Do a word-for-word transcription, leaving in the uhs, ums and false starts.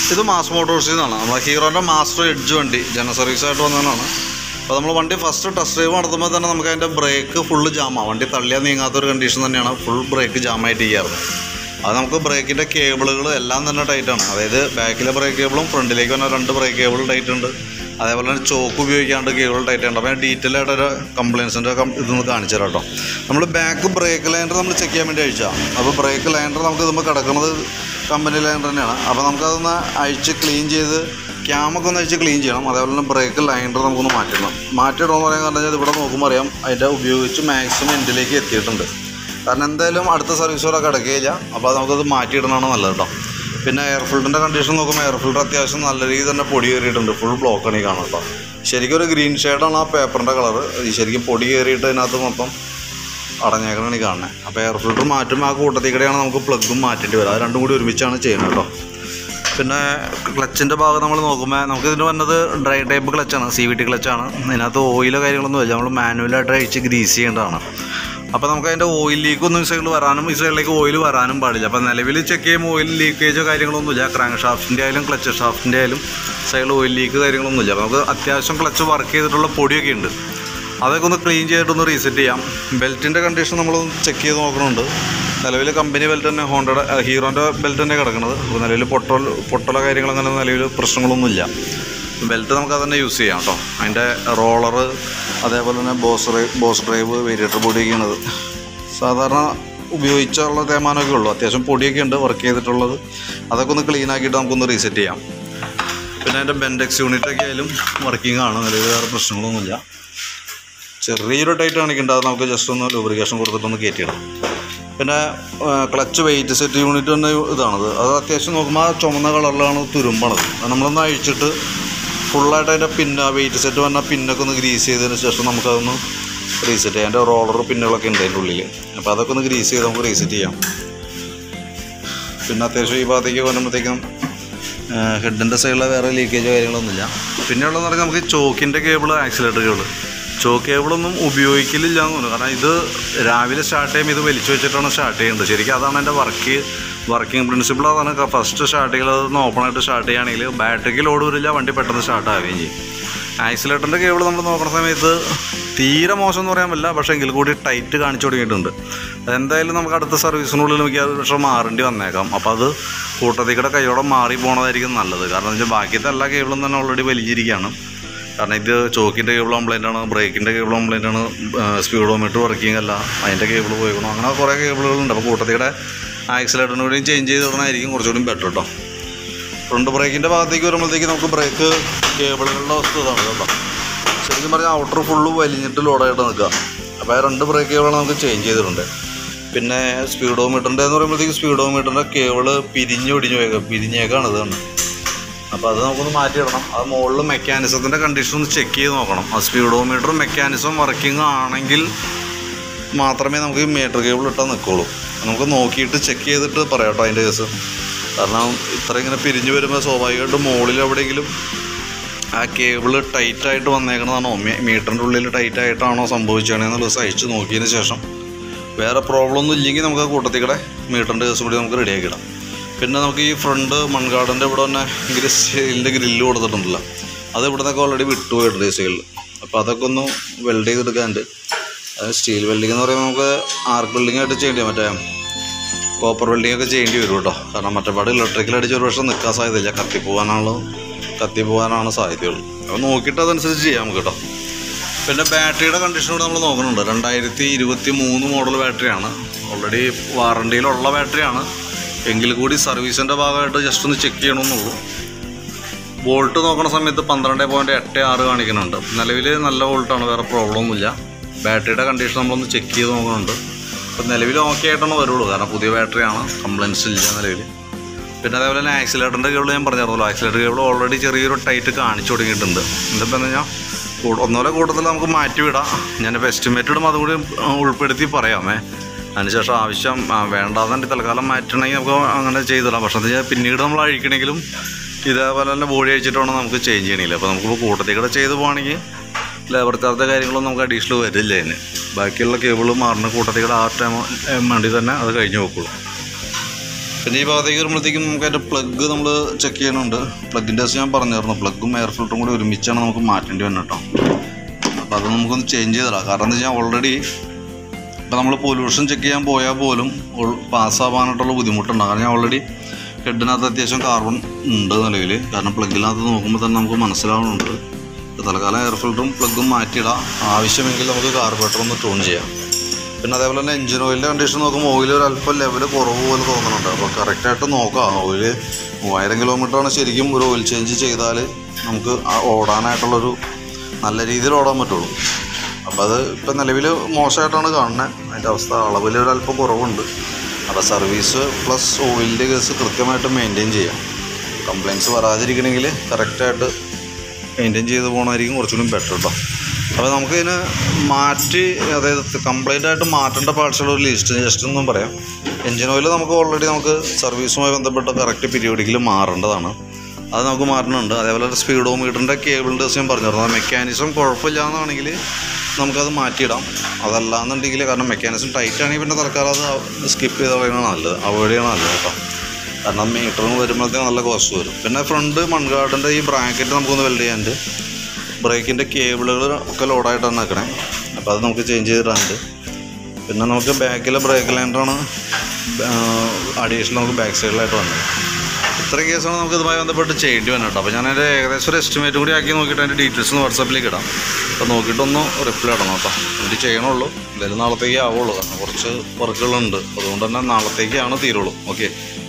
ഇത് മാസ് മോട്ടോഴ്സിൽ നിന്നാണ്. നമ്മളെ ഹീറോൻ്റെ മാസ്റ്റർ എഡ്ജ് വണ്ടി ജന സർവീസായിട്ട് വന്നതാണ്. അപ്പോൾ നമ്മൾ വണ്ടി ഫസ്റ്റ് ടെസ്റ്റ് ഡ്രൈവ് നടത്തുമ്പോൾ തന്നെ നമുക്ക് അതിൻ്റെ ബ്രേക്ക് ഫുള്ള് ജാമാണ്. വണ്ടി തള്ളിയാൽ നീങ്ങാത്തൊരു കണ്ടീഷൻ തന്നെയാണ്. ഫുൾ ബ്രേക്ക് ജാമായിട്ട് ചെയ്യാറുണ്ട്. അത് നമുക്ക് ബ്രേക്കിൻ്റെ കേബിളുകൾ എല്ലാം തന്നെ ടൈറ്റാണ്. അതായത് ബാക്കിലെ ബ്രേക്ക് കേബിളും ഫ്രണ്ടിലേക്ക് വന്ന രണ്ട് ബ്രേക്ക് കേബിൾ ടൈറ്റ് ഉണ്ട്. അതേപോലെ തന്നെ ചോക്ക് ഉപയോഗിക്കാണ്ട് കേബിൾ ടൈറ്റ് ഉണ്ട്. അപ്പോൾ ഞാൻ ഡീറ്റെയിൽ ആയിട്ടൊരു കംപ്ലയിൻസിൻ്റെ ഇതൊന്ന് കാണിച്ചു തരാം കേട്ടോ. നമ്മൾ ബാക്ക് ബ്രേക്ക് ലൈനർ നമ്മൾ ചെക്ക് ചെയ്യാൻ വേണ്ടി അഴിച്ചാൽ, അപ്പോൾ ബ്രേക്ക് ലൈനർ നമുക്ക് ഇതുമ്പോൾ കിടക്കുന്നത് കമ്പനി ലൈനർ തന്നെയാണ്. അപ്പോൾ നമുക്കതൊന്ന് അഴിച്ച് ക്ലീൻ ചെയ്ത് ക്യാമൊക്കെ ഒന്ന് അഴിച്ച് ക്ലീൻ ചെയ്യണം. അതേപോലെ തന്നെ ബ്രേക്ക് ലൈനർ നമുക്കൊന്ന് മാറ്റണം. മാറ്റിയിടണമെന്ന് പറയാൻ കാരണം വെച്ചാൽ ഇവിടെ നോക്കുമ്പോൾ അറിയാം അതിൻ്റെ ഉപയോഗിച്ച് മാക്സിമം എൻഡിലേക്ക് എത്തിയിട്ടുണ്ട്. കാരണം എന്തായാലും അടുത്ത സർവീസോടെ കിടക്കുകയില്ല. അപ്പോൾ അത് നമുക്കത് മാറ്റിയിടണമാണ് നല്ലത് കേട്ടോ. പിന്നെ എയർ ഫിൽറ്ററിൻ്റെ കണ്ടീഷൻ നോക്കുമ്പോൾ എയർ ഫിൽറ്റർ അത്യാവശ്യം നല്ല രീതിയിൽ തന്നെ പൊടി കയറിയിട്ടുണ്ട്. ഫുൾ ബ്ലോക്കാണ് ഈ കാണും കേട്ടോ. ശരിക്കും ഒരു ഗ്രീൻ ഷെയ്ഡാണ് ആ പേപ്പറിൻ്റെ കളറ്. ശരിക്കും പൊടി കയറിയിട്ട് അതിനകത്ത് മൊത്തം അടഞ്ഞേക്കണാണ് ഈ കാണുന്നത്. അപ്പോൾ എയർ ഫിൽറ്റർ മാറ്റുമ്പോൾ ആ കൂട്ടത്തിൽ കൂടെയാണ് നമുക്ക് പ്ലഗും മാറ്റേണ്ടി വരിക. അത് രണ്ടും കൂടി ഒരുമിച്ചാണ് ചെയ്യുന്നത് കേട്ടോ. പിന്നെ ക്ലച്ചിൻ്റെ ഭാഗം നമ്മൾ നോക്കുമ്പോൾ നമുക്ക് ഇതിന് വന്നത് ഡ്രൈ ടൈപ്പ് ക്ലച്ചാണ്, സി വി ടി ക്ലച്ചാണ്. ഇതിനകത്ത് ഓയിലോ കാര്യങ്ങളൊന്നും ഇല്ല. നമ്മൾ മാനുവലായിട്ട് അഴിച്ച് ഗ്രീസ് ചെയ്യേണ്ടതാണ്. അപ്പോൾ നമുക്ക് അതിൻ്റെ ഓയിൽ ലീക്കൊന്നും ഈ സൈഡിൽ വരാനും ഈ സൈഡിലേക്ക് ഓയിൽ വരാനും പാടില്ല. അപ്പോൾ നിലവിൽ ചെക്ക് ചെയ്യുമ്പോൾ ഓയിൽ ലീക്കേജോ കാര്യങ്ങളൊന്നുമില്ല. ക്രാങ്ക് ഷാഫ്റ്റിൻ്റെ ആയാലും ക്ലച്ച് ഷാഫ്റ്റിൻ്റെ ആയാലും സൈഡിൽ ഓയിൽ ലീക്ക് കാര്യങ്ങളൊന്നുമില്ല. അപ്പോൾ നമുക്ക് അത്യാവശ്യം ക്ലച്ച് വർക്ക് ചെയ്തിട്ടുള്ള പൊടിയൊക്കെ ഉണ്ട്. അതൊക്കെ ഒന്ന് ക്ലീൻ ചെയ്തിട്ടൊന്ന് റീസെറ്റ് ചെയ്യാം. ബെൽറ്റിൻ്റെ കണ്ടീഷൻ നമ്മളൊന്ന് ചെക്ക് ചെയ്ത് നോക്കണുണ്ട്. നിലവിൽ കമ്പനി ബെൽറ്റ് തന്നെ, ഹോണ്ടയുടെ ഹീറോൻ്റെ ബെൽറ്റ് തന്നെ കിടക്കുന്നത്. അപ്പോൾ നിലവിൽ പൊട്ടൽ പൊട്ടലോ കാര്യങ്ങളങ്ങനെ നിലവിൽ പ്രശ്നങ്ങളൊന്നുമില്ല. ബെൽറ്റ് നമുക്ക് അത് തന്നെ യൂസ് ചെയ്യാം കേട്ടോ. അതിൻ്റെ റോളറ് അതേപോലെ തന്നെ boss drive boss drive variator പൊടിയൊക്കെയാണത്. സാധാരണ ഉപയോഗിച്ചുള്ള തേമാനമൊക്കെ ഉള്ളൂ. അത്യാവശ്യം പൊടിയൊക്കെ ഉണ്ട് വർക്ക് ചെയ്തിട്ടുള്ളത്. അതൊക്കെ ഒന്ന് ക്ലീൻ ആക്കിയിട്ട് നമുക്കൊന്ന് റീസെറ്റ് ചെയ്യാം. പിന്നെ അതിൻ്റെ ബെൻഡെക്സ് യൂണിറ്റൊക്കെ ആയാലും വർക്കിംഗ് ആണ്. നിലവിൽ വേറെ പ്രശ്നങ്ങളൊന്നുമില്ല. ചെറിയൊരു ടൈറ്റ് കാണിക്കേണ്ട, അത് നമുക്ക് ജസ്റ്റ് ഒന്ന് ലൂബ്രിക്കേഷൻ കൊടുത്തിട്ടൊന്ന് കയറ്റിയിടാം. പിന്നെ ക്ലച്ച് വെയിറ്റ് സെറ്റ് യൂണിറ്റ് തന്നെ ഇതാണത്. അത് അത്യാവശ്യം നോക്കുമ്പോൾ ആ ചുമന്ന കളറിലാണ് തുരുമ്പണത്. അത് നമ്മളൊന്ന് അഴിച്ചിട്ട് ഫുള്ളായിട്ട് അതിൻ്റെ പിന്ന വെയിറ്റ് സെറ്റ് വന്നാൽ പിന്നൊക്കെ ഒന്ന് ഗ്രീസ് ചെയ്തതിന് ശേഷം നമുക്കതൊന്ന് റീസെറ്റ് ചെയ്യാം. അതിൻ്റെ റോളർ പിന്നുകളൊക്കെ ഉണ്ട് അതിൻ്റെ ഉള്ളിൽ. അപ്പോൾ അതൊക്കെ ഒന്ന് ഗ്രീസ് ചെയ്ത് നമുക്ക് റീസെറ്റ് ചെയ്യാം. പിന്നെ അത്യാവശ്യം ഈ ഭാഗത്തേക്ക് വരുമ്പോഴത്തേക്കും ഹെഡിൻ്റെ സൈഡിലെ വേറെ ലീക്കേജോ കാര്യങ്ങളൊന്നുമില്ല. പിന്നെയുള്ളതെന്ന് പറഞ്ഞാൽ നമുക്ക് ചോക്കിൻ്റെ കേബിൾ, ആക്സിലേറ്റർ കേബിൾ, ചോക്ക് കേബിളൊന്നും ഉപയോഗിക്കലില്ല എന്ന് തോന്നുന്നു. കാരണം ഇത് രാവിലെ സ്റ്റാർട്ട് ചെയ്യുമ്പോൾ ഇത് വലിച്ചു വെച്ചിട്ടാണ് സ്റ്റാർട്ട് ചെയ്യുന്നത്. ശരിക്കും അതാണ് എൻ്റെ വർക്ക് വർക്കിംഗ് പ്രിൻസിപ്പിൾ. അതാണ് ഫസ്റ്റ് സ്റ്റാർട്ട് ചെയ്യുന്നത്. ഓപ്പണായിട്ട് സ്റ്റാർട്ട് ചെയ്യുകയാണെങ്കിൽ ബാറ്ററിക്ക് ലോഡ് വരില്ല, വണ്ടി പെട്ടെന്ന് സ്റ്റാർട്ട് ആവുകയും ചെയ്യും. ആക്സിലേറ്ററിൻ്റെ കേബിൾ നമ്മൾ നോക്കുന്ന സമയത്ത് തീരെ മോശം എന്ന് പറയാൻ പറ്റില്ല, പക്ഷേ എങ്കിൽ കൂടി ടൈറ്റ് കാണിച്ചു തുടങ്ങിയിട്ടുണ്ട്. അതെന്തായാലും നമുക്ക് അടുത്ത സർവീസിനുള്ളിൽ നമുക്ക് അത് പക്ഷേ മാറേണ്ടി വന്നേക്കാം. അപ്പോൾ അത് കൂട്ടത്തിക്കടെ കൈയോടെ മാറി പോകണതായിരിക്കും നല്ലത്. കാരണം എന്ന് വെച്ചാൽ ബാക്കിയത്തെ എല്ലാ കേബിളും തന്നെ ഓൾറെഡി വലിച്ചിരിക്കുകയാണ്. കാരണം ഇത് ചോക്കിൻ്റെ കേബിൾ കംപ്ലൈൻ്റ് ആണ്, ബ്രേക്കിൻ്റെ കേബിൾ കംപ്ലൈൻ്റ് ആണ്, സ്പീഡോമീറ്റർ വർക്കിംഗ് അല്ല, അതിൻ്റെ കേബിൾ പോയിക്കണം. അങ്ങനെ കുറേ കേബിളുകളുണ്ട്. അപ്പോൾ കൂട്ടത്തിയുടെ ആക്സിലേറ്ററിന് കൂടിയും ചേഞ്ച് ചെയ്ത് വിടണമായിരിക്കും കുറച്ചുകൂടി ബെറ്റർ കേട്ടോ. ഫ്രണ്ട് ബ്രേക്കിൻ്റെ ഭാഗത്തേക്ക് വരുമ്പോഴത്തേക്ക് നമുക്ക് ബ്രേക്ക് കേബിളുകളുടെ അവസ്ഥ ഇതാണ് കേട്ടോ. ശരിക്കും പറഞ്ഞാൽ ഔട്ടർ ഫുള്ള് വലിഞ്ഞിട്ട് ലോഡായിട്ട് നിൽക്കുക. അപ്പോൾ ആ രണ്ട് ബ്രേക്ക് കേബിളാണ് നമുക്ക് ചേഞ്ച് ചെയ്തിട്ടുണ്ട്. പിന്നെ സ്പീഡോമീറ്ററിൻ്റെ എന്ന് പറയുമ്പോഴത്തേക്ക് സ്പീഡോമീറ്ററിൻ്റെ കേബിള് പിരിഞ്ഞ് ഒടിഞ്ഞ് പോയേക്കാം, പിരിഞ്ഞേക്കാണ് ഇത് കണ്ട്. അപ്പോൾ അത് നമുക്കൊന്ന് മാറ്റിയിടണം. അത് മുകളിൽ മെക്കാനിസത്തിൻ്റെ കണ്ടീഷൻ ഒന്ന് ചെക്ക് ചെയ്ത് നോക്കണം. ആ സ്പീഡോമീറ്റർ മെക്കാനിസം വർക്കിംഗ് ആണെങ്കിൽ മാത്രമേ നമുക്ക് ഈ മീറ്റർ കേബിൾ ഇട്ടാൽ നിൽക്കുള്ളൂ. നമുക്ക് നോക്കിയിട്ട് ചെക്ക് ചെയ്തിട്ട് പറയാം കേട്ടോ അതിൻ്റെ കേസ്. കാരണം ഇത്ര ഇങ്ങനെ പിരിഞ്ഞ് വരുമ്പോൾ സ്വാഭാവികമായിട്ടും മുകളിൽ എവിടെയെങ്കിലും ആ കേബിള് ടൈറ്റായിട്ട് വന്നേക്കണതാണോ, മീറ്ററിൻ്റെ ഉള്ളിൽ ടൈറ്റായിട്ടാണോ സംഭവിച്ചതാണെന്നുള്ളത് സഹിച്ച് നോക്കിയതിന് ശേഷം വേറെ പ്രോബ്ലം ഒന്നും ഇല്ലെങ്കിൽ നമുക്ക് ആ കൂട്ടത്തിൽ കൂടെ മീറ്ററിൻ്റെ കേസും കൂടി നമുക്ക് റെഡിയാക്കിയിടാം. പിന്നെ നമുക്ക് ഈ ഫ്രണ്ട് മൺകാടിൻ്റെ ഇവിടെ തന്നെ ഗ്രില്ലിൻ്റെ ഗ്രില്ല് കൊടുത്തിട്ടുണ്ടല്ലോ, അത് ഇവിടെ നിന്നൊക്കെ ഓൾറെഡി വിട്ടുപോയിട്ടുണ്ട് ഈ സൈഡിൽ. അപ്പോൾ അതൊക്കെ ഒന്ന് വെൽഡ് ചെയ്തെടുക്കാനുണ്ട്. അത് സ്റ്റീൽ വെൽഡിങ് എന്ന് പറയുമ്പോൾ നമുക്ക് ആർക്ക് വെൽഡിങ് ആയിട്ട് ചെയ്യേണ്ടി മറ്റേ കോപ്പർ വെൽഡിങ് ഒക്കെ ചെയ്യേണ്ടി വരും കേട്ടോ. കാരണം മറ്റേപാട് ഇലക്ട്രിക്കൽ അടിച്ച് ഒരു വർഷം നിൽക്കാൻ സാധ്യതയില്ല, കത്തിപ്പോകാനാണല്ലോ കത്തിപ്പോകാനാണ് സാധ്യതയുള്ളൂ. അപ്പോൾ നോക്കിയിട്ട് അതനുസരിച്ച് ചെയ്യാം നമുക്ക് കേട്ടോ. പിന്നെ ബാറ്ററിയുടെ കണ്ടീഷൻ കൂടെ നമ്മൾ നോക്കുന്നുണ്ട്. രണ്ടായിരത്തി ഇരുപത്തി മൂന്ന് മോഡൽ ബാറ്ററിയാണ്, ഓൾറെഡി വാറണ്ടിയിലുള്ള ബാറ്ററിയാണ്. എങ്കിൽ കൂടി സർവീസിൻ്റെ ഭാഗമായിട്ട് ജസ്റ്റ് ഒന്ന് ചെക്ക് ചെയ്യണമെന്നുള്ളൂ. വോൾട്ട് നോക്കുന്ന സമയത്ത് പന്ത്രണ്ട് പോയിൻറ്റ് എട്ട് ആറ് കാണിക്കുന്നുണ്ട്. നിലവിൽ നല്ല വോൾട്ടാണ്, വേറെ പ്രോബ്ലം ഒന്നുമില്ല. ബാറ്ററിയുടെ കണ്ടീഷൻ നമ്മളൊന്ന് ചെക്ക് ചെയ്ത് നോക്കുന്നുണ്ട്. അപ്പോൾ നിലവിൽ ഓക്കെ ആയിട്ടാണ് വരുള്ളൂ, കാരണം പുതിയ ബാറ്ററിയാണ്, കംപ്ലയിൻറ്റ്സ് ഇല്ല നിലവിൽ. പിന്നെ അതേപോലെ തന്നെ ആക്സിലേറ്ററിൻ്റെ കേബിൾ ഞാൻ പറഞ്ഞിരുന്നല്ലോ, ആക്സിലേറ്റർ കേബിൾ ഓൾറെഡി ചെറിയൊരു ടൈറ്റ് കാണിച്ചു തുടങ്ങിയിട്ടുണ്ട്. ഇതിപ്പോൾ എന്ന് കഴിഞ്ഞാൽ ഒന്നോലെ കൂട്ടത്തിൽ നമുക്ക് മാറ്റിവിടാം. ഞാനിപ്പോൾ എസ്റ്റിമേറ്റ് ഇടും അതുകൂടി ഉൾപ്പെടുത്തി പറയാമേ. അതിനുശേഷം ആവശ്യം വേണ്ടാതെ തൽക്കാലം മാറ്റണമെങ്കിൽ നമുക്ക് അങ്ങനെ ചെയ്തിടാം. പക്ഷേ എന്താ വെച്ചാൽ പിന്നീട് നമ്മൾ അഴിക്കണമെങ്കിലും ഇതേപോലെ തന്നെ ബോഡി അഴിച്ചിട്ട് വേണം നമുക്ക് ചേഞ്ച് ചെയ്യണില്ല. അപ്പോൾ നമുക്കിപ്പോൾ കൂട്ടത്തിൽ കൂടെ ചെയ്ത് പോകണമെങ്കിൽ ലേബർ ചാർജ് കാര്യങ്ങളൊന്നും നമുക്ക് അഡീഷണൽ വരില്ല. അതിന് ബാക്കിയുള്ള കേബിൾ മാറുന്ന കൂട്ടത്തിൽ കൂടെ ആ ടൈം വേണ്ടി തന്നെ അത് കഴിഞ്ഞ് നോക്കുള്ളൂ. പിന്നെ ഈ ഭാഗത്തേക്ക് വരുമ്പോഴത്തേക്കും നമുക്ക് അതിൻ്റെ പ്ലഗ് നമ്മൾ ചെക്ക് ചെയ്യാനുണ്ട്. പ്ലഗിൻ്റെ കേസ് ഞാൻ പറഞ്ഞായിരുന്നു, പ്ലഗും എയർ ഫിൽറ്ററും കൂടി ഒരുമിച്ചാണ് നമുക്ക് മാറ്റേണ്ടി വന്നത് കേട്ടോ. അപ്പോൾ അത് നമുക്കൊന്ന് ചേഞ്ച് ചെയ്തിടാം. കാരണം എന്താ വെച്ചാൽ ഓൾറെഡി ഇപ്പോൾ നമ്മൾ പൊല്യൂഷൻ ചെക്ക് ചെയ്യാൻ പോയാൽ പോലും പാസ്സാവാനായിട്ടുള്ള ബുദ്ധിമുട്ടുണ്ടാകും. കാരണം ഞാൻ ഓൾറെഡി ഹെഡിനകത്ത് അത്യാവശ്യം കാർബൺ ഉണ്ട് നിലവിൽ. കാരണം പ്ലഗിനകത്ത് നോക്കുമ്പോൾ തന്നെ നമുക്ക് മനസ്സിലാവുന്നുണ്ട്. തൽക്കാലം എയർ ഫിൽറ്ററും പ്ലഗും മാറ്റിയിടാം. ആവശ്യമെങ്കിൽ നമുക്ക് കാർബറേറ്റർ ഒന്ന് ട്യൂൺ ചെയ്യാം. പിന്നെ അതേപോലെ തന്നെ എഞ്ചിൻ ഓയിലിൻ്റെ കണ്ടീഷൻ നോക്കുമ്പോൾ ഓയിൽ ഒരു അല്പം ലെവൽ കുറവ് പോലെ തോന്നുന്നുണ്ട്. അപ്പോൾ കറക്റ്റായിട്ട് നോക്കാം. ഓയിൽ മൂവായിരം കിലോമീറ്ററാണ് ശരിക്കും ഒരു ഓയിൽ ചേഞ്ച് ചെയ്താൽ നമുക്ക് ഓടാനായിട്ടുള്ളൊരു നല്ല രീതിയിൽ ഓടാൻ പറ്റുള്ളൂ. അപ്പോൾ അത് ഇപ്പം നിലവിൽ മോശമായിട്ടാണ് കാണുന്നത്. അതിൻ്റെ അവസ്ഥ അളവിൽ ഒരല്പം കുറവുണ്ട്. അപ്പോൾ സർവീസ് പ്ലസ് ഓയിലിൻ്റെ കേസ് കൃത്യമായിട്ട് മെയിൻറ്റെയിൻ ചെയ്യാം. കംപ്ലയിൻറ്റ്സ് വരാതിരിക്കണമെങ്കിൽ കറക്റ്റായിട്ട് മെയിൻറ്റെയിൻ ചെയ്ത് പോകണമായിരിക്കും കുറച്ചുകൂടി ബെറ്റർ കേട്ടോ. അപ്പോൾ നമുക്കിതിന് മാറ്റി, അതായത് കംപ്ലൈൻ്റ് ആയിട്ട് മാറ്റേണ്ട പാർട്സുള്ള ഒരു ലിസ്റ്റ് ജസ്റ്റ് ഒന്നും പറയാം. എഞ്ചിൻ ഓയിൽ നമുക്ക് ഓൾറെഡി നമുക്ക് സർവീസുമായി ബന്ധപ്പെട്ട് കറക്റ്റ് പീരിയോഡിക്കൽ മാറേണ്ടതാണ്. അത് നമുക്ക് മാറ്റണമുണ്ട്. അതേപോലെ സ്പീഡോമീറ്ററിൻ്റെ കേബിളിൻ്റെ ദിവസം ഞാൻ പറഞ്ഞിരുന്നു. ആ മെക്കാനിസം കുഴപ്പമില്ല എന്നാണെങ്കിൽ നമുക്കത് മാറ്റിയിടാം. അതല്ലാന്നുണ്ടെങ്കിൽ, കാരണം മെക്കാനിസം ടൈറ്റ് ആണെങ്കിൽ പിന്നെ തൽക്കാലം അത് സ്കിപ്പ് ചെയ്ത് കളയണതാണ് നല്ലത്, അവോയ്ഡ് ചെയ്യണം നല്ലത് കേട്ടോ. കാരണം മീറ്ററിന് വരുമ്പോഴത്തേക്ക് നല്ല കോസ്റ്റ് വരും. പിന്നെ ഫ്രണ്ട് മൺഗാർഡിൻ്റെ ഈ ബ്രാക്കറ്റ് നമുക്കൊന്ന് വെൽഡ് ചെയ്യാനുണ്ട്. ബ്രേക്കിൻ്റെ കേബിളുകൾ ഒക്കെ ലോഡായിട്ടാണ് നിൽക്കണേ. അപ്പോൾ അത് നമുക്ക് ചേഞ്ച് ചെയ്തിടാനുണ്ട്. പിന്നെ നമുക്ക് ബാക്കിലെ ബ്രേക്ക് ലൈൻഡറാണ് അഡീഷണൽ നമുക്ക് ബാക്ക് സൈഡിലായിട്ട് വന്നത്. ഇത്രയും കേസാണ് നമുക്ക് ഇതുമായി ബന്ധപ്പെട്ട് ചെയ്യേണ്ടി വന്നത് കേട്ടോ. അപ്പോൾ ഞാനതിൻ്റെ ഏകദേശം ഒരു എസ്റ്റിമേറ്റ് കൂടി ആക്കി നോക്കിയിട്ട് അതിൻ്റെ ഡീറ്റെയിൽസ് ഒന്ന് വാട്സാപ്പിലേക്ക് ഇടാം. അപ്പോൾ നോക്കിയിട്ടൊന്ന് റിപ്ലൈ ഇടണം കേട്ടോ. എന്നിട്ട് ചെയ്യണുള്ളൂ. എന്തായാലും നാളത്തേക്ക് ആവുള്ളൂ. കാരണം കുറച്ച് വർക്കുകളുണ്ട്. അതുകൊണ്ട് തന്നെ നാളത്തേക്കാണ് തീരുള്ളൂ. ഓക്കെ.